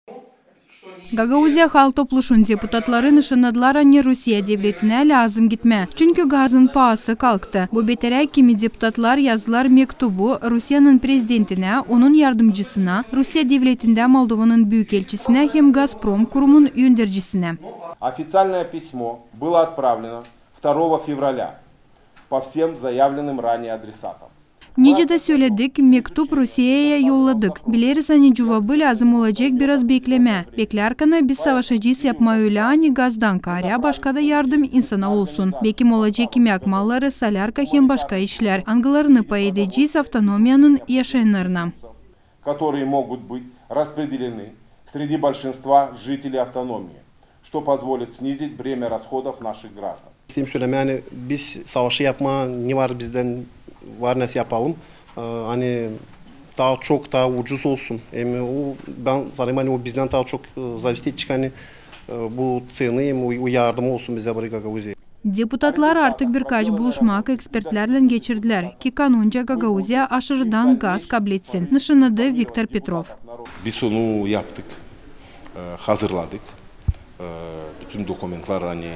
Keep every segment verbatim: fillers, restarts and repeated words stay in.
Гагаузия халк топлушун депутатлары нышанадылар аны Rusya devletine lazım gitme. Çünkü gazın pahası kalktı. Bu betere kimi депутатлар yazdılar mektubu Rusya'nın prezidentine, onun yardımcısına, Rusya devletinde Moldova'nın büyükelçisine hem Gazprom kurumun yöndercisine. Официальное письмо было отправлено второго февраля по всем заявленным ранее адресатам. Nece de söyledik, mektup Rusya'ya yolladık. Biliriz hani cevabı lazım olacak, biraz bekleme. Beklerken biz savaşacağız yapma öyle hani gazdan karya, başka da yardım insana olsun. Bekim olacak kimyak malları, salarka hem başka işler. Angılarını pay edeceğiz автономиянın yaşayanlarına. Которые могут быть распределены среди большинства жителей автономии, что позволит снизить бремя расходов наших граждан. İstediğim söyleme yani biz savaşı yapma ne var bizden var nesi yapalım ee, hani daha çok daha ucuz olsun. Yani o ben sanırım hani o bizden daha çok zavist çıkan hani, bu ceni o yardım olsun bize buraya Gagauzya. Deputatlar artık birkaç buluşmak ekspertlerle geçirdiler ki kanunca Gagauzya aşırıdan gaz kabul etsin. Nişanladı Viktor Petrov. Biz onu yaptık, hazırladık. Bütün dokümanlar hani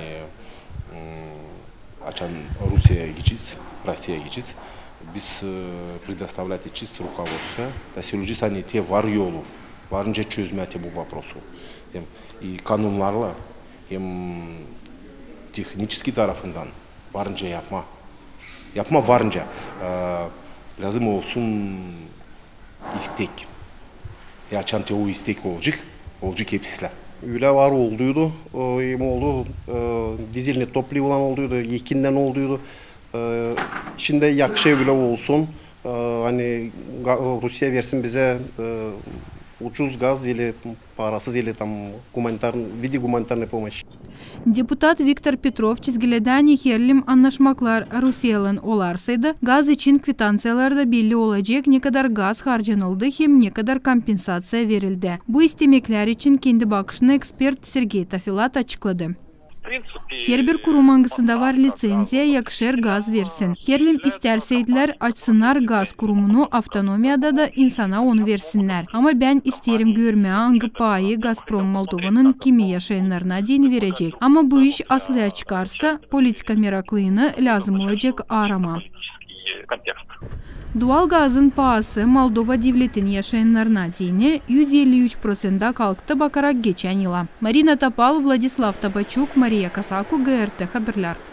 açan Rusya'ya gideceğiz, Rusya'ya gideceğiz. Biz предоставлять edeceğiz rukovodstva, da söyleyeceğiz hani te var yolu, varınca çözmeye bu vопросу. Hem и kanunlarla hem teknik tarafından varınca yapma, yapma varınca lazım olsun istek. Ya çante o istek olacak, olacak hepsiyle. Öyle var olduydu, e, oldu, e, dizelini toplu olan olduydu, yekinden olduydu. E, şimdi yakışa öyle olsun, e, hani Rusya versin bize e, ucuz gaz ile parasız ile tam humanitar, vidi humanitarne pomoç. Deputat Viktor Petrov çizgileden yeterli anlaşmaklar Rusya'nın olarsaydı, gaz için kvitansiyalarda belli olacak ne kadar gaz harcanıldı hem ne kadar kompensasya verildi. Bu istemekler için kendi bakışını ekspert Sergey Tafilat açıkladı. Her bir kurum hangisinde var lisenziya yakışır gaz versin. Herlim isterseydiler açsınlar gaz kurumunu avtonomiyada da insana onu versinler. Ama ben isterim görmeye hangi payı Gazprom Moldova'nın kimi yaşayanlarına din verecek. Ama bu iş aslıya çıkarsa politika meraklığını lazım olacak arama. Doğal gazın pahası Moldova devletinin yaşayanlarına dini yüz elli üç prosenta kalktı bakarak geçen yıla. Marina Tapal, Vladislav Tabachuk, Maria Kasaku, G R T Haberler.